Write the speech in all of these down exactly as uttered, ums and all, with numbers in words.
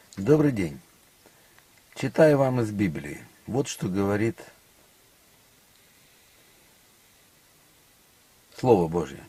Добрый день. Читаю вам из Библии. Вот что говорит Слово Божье.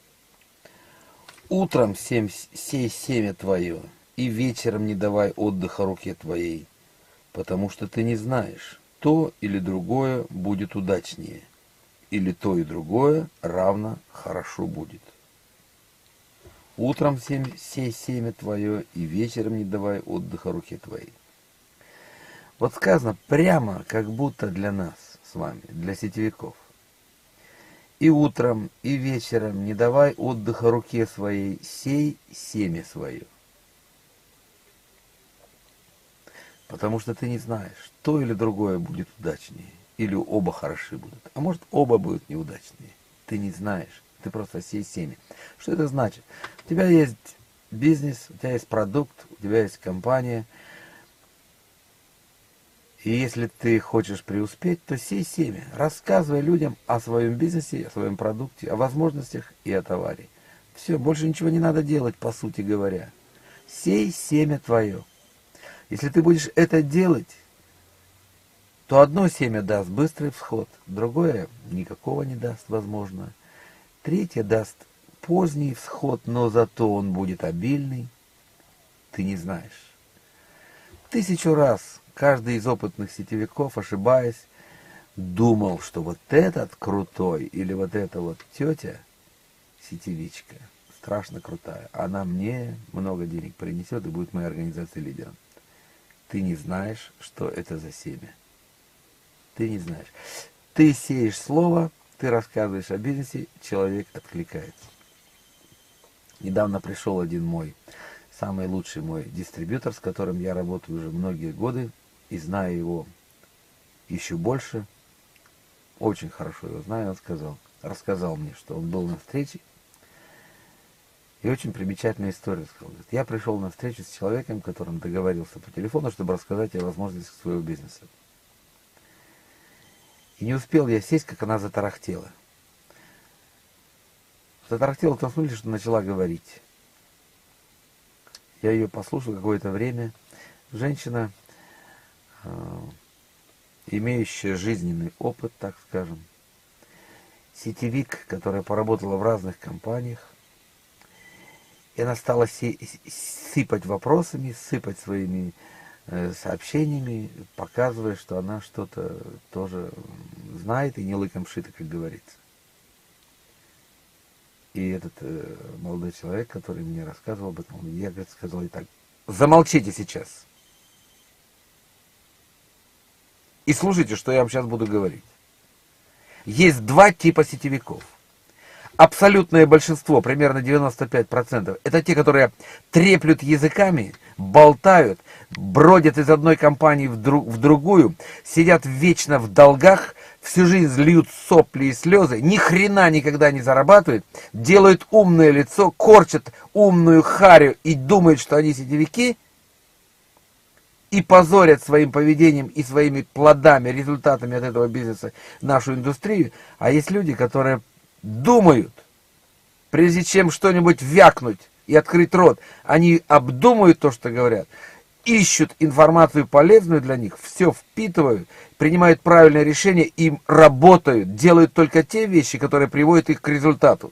Утром семь, сей семя твое, и вечером не давай отдыха руке твоей, потому что ты не знаешь, то или другое будет удачнее, или то и другое равно хорошо будет. Утром семь, сей семя твое, и вечером не давай отдыха руке твоей. Вот сказано прямо, как будто для нас с вами, для сетевиков. И утром, и вечером не давай отдыха руке своей, сей семя свое. Потому что ты не знаешь, то или другое будет удачнее, или оба хороши будут. А может, оба будут неудачнее. Ты не знаешь, ты просто сей семя. Что это значит? У тебя есть бизнес, у тебя есть продукт, у тебя есть компания. И если ты хочешь преуспеть, то сей семя. Рассказывай людям о своем бизнесе, о своем продукте, о возможностях и о товаре. Все, больше ничего не надо делать, по сути говоря. Сей семя твое. Если ты будешь это делать, то одно семя даст быстрый всход, другое никакого не даст, возможно. Третье даст поздний всход, но зато он будет обильный. Ты не знаешь. Тысячу раз каждый из опытных сетевиков, ошибаясь, думал, что вот этот крутой или вот эта вот тетя, сетевичка, страшно крутая, она мне много денег принесет и будет моей организации лидером. Ты не знаешь, что это за семя. Ты не знаешь. Ты сеешь слово, ты рассказываешь о бизнесе, человек откликается. Недавно пришел один мой, самый лучший мой дистрибьютор, с которым я работаю уже многие годы, и знаю его еще больше, очень хорошо его знаю, он сказал, рассказал мне, что он был на встрече, и очень примечательная история сказал. Говорит, я пришел на встречу с человеком, которым договорился по телефону, чтобы рассказать о возможностях своего бизнеса. И не успел я сесть, как она затарахтела. Затарахтела в том смысле, что начала говорить. Я ее послушал какое-то время. Женщина, э, имеющая жизненный опыт, так скажем. Сетевик, которая поработала в разных компаниях. И она стала си- сыпать вопросами, сыпать своими э, сообщениями, показывая, что она что-то тоже знает и не лыком шито, как говорится. И этот э, молодой человек, который мне рассказывал об этом, я, говорит, сказал ей так: замолчите сейчас. И слушайте, что я вам сейчас буду говорить. Есть два типа сетевиков. Абсолютное большинство, примерно девяносто пять процентов, это те, которые треплют языками, болтают, бродят из одной компании в, друг, в другую, сидят вечно в долгах, всю жизнь льют сопли и слезы, ни хрена никогда не зарабатывают, делают умное лицо, корчат умную харю и думают, что они сетевики, и позорят своим поведением и своими плодами, результатами от этого бизнеса нашу индустрию. А есть люди, которые думают, прежде чем что-нибудь вякнуть и открыть рот, они обдумывают то, что говорят, ищут информацию полезную для них, все впитывают, принимают правильное решение и работают, делают только те вещи, которые приводят их к результату.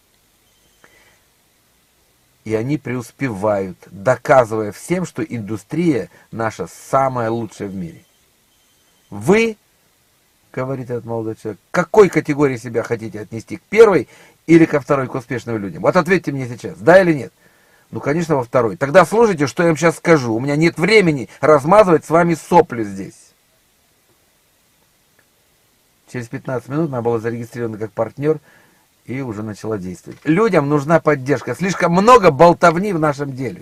И они преуспевают, доказывая всем, что индустрия наша самая лучшая в мире. Вы, говорит этот молодой человек, к какой категории себя хотите отнести? К первой или ко второй, к успешным людям? Вот ответьте мне сейчас, да или нет? Ну, конечно, во второй. Тогда слушайте, что я вам сейчас скажу. У меня нет времени размазывать с вами сопли здесь. Через пятнадцать минут она была зарегистрирована как партнер и уже начала действовать. Людям нужна поддержка. Слишком много болтовни в нашем деле.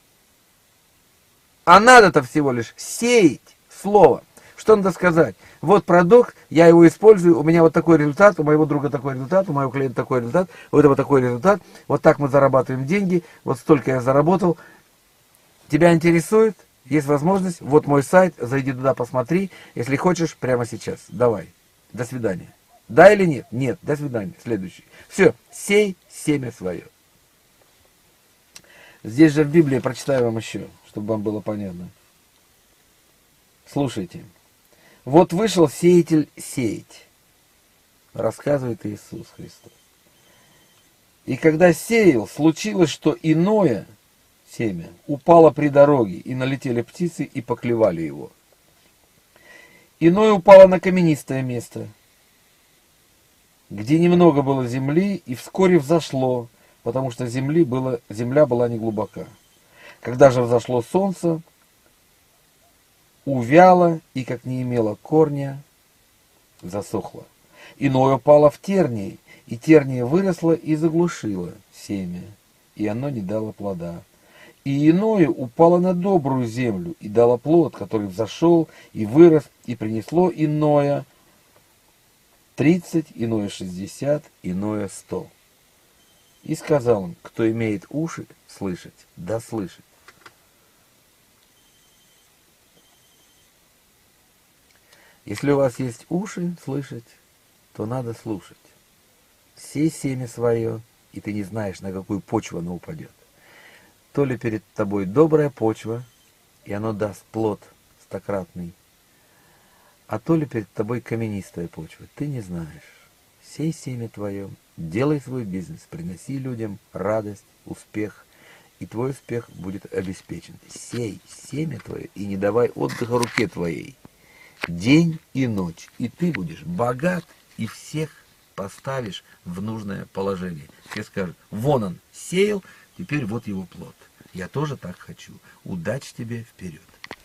А надо-то всего лишь сеять слово. Что надо сказать? Вот продукт, я его использую, у меня вот такой результат, у моего друга такой результат, у моего клиента такой результат, у этого такой результат. Вот так мы зарабатываем деньги, вот столько я заработал. Тебя интересует? Есть возможность? Вот мой сайт, зайди туда, посмотри. Если хочешь, прямо сейчас. Давай. До свидания. Да или нет? Нет. До свидания. Следующий. Все. Сей семя свое. Здесь же в Библии прочитаю вам еще, чтобы вам было понятно. Слушайте. Вот вышел сеятель сеять, рассказывает Иисус Христос. И когда сеял, случилось, что иное семя упало при дороге, и налетели птицы и поклевали его. Иное упало на каменистое место, где немного было земли, и вскоре взошло, потому что земли было, земля была не глубока. Когда же взошло солнце, увяло, и, как не имело корня, засохло. Иное упало в тернии, и терния выросла и заглушила семя, и оно не дало плода. И иное упало на добрую землю, и дало плод, который взошел, и вырос, и принесло иное тридцать, иное шестьдесят, иное сто. И сказал он: кто имеет уши слышать, да слышит. Если у вас есть уши слышать, то надо слушать. Сей семя свое, и ты не знаешь, на какую почву оно упадет. То ли перед тобой добрая почва, и оно даст плод стократный, а то ли перед тобой каменистая почва, ты не знаешь. Сей семя твое, делай свой бизнес, приноси людям радость, успех, и твой успех будет обеспечен. Сей семя твое, и не давай отдыха руке твоей, день и ночь, и ты будешь богат, и всех поставишь в нужное положение. Все скажут: вон он сеял, теперь вот его плод. Я тоже так хочу. Удачи тебе, вперед.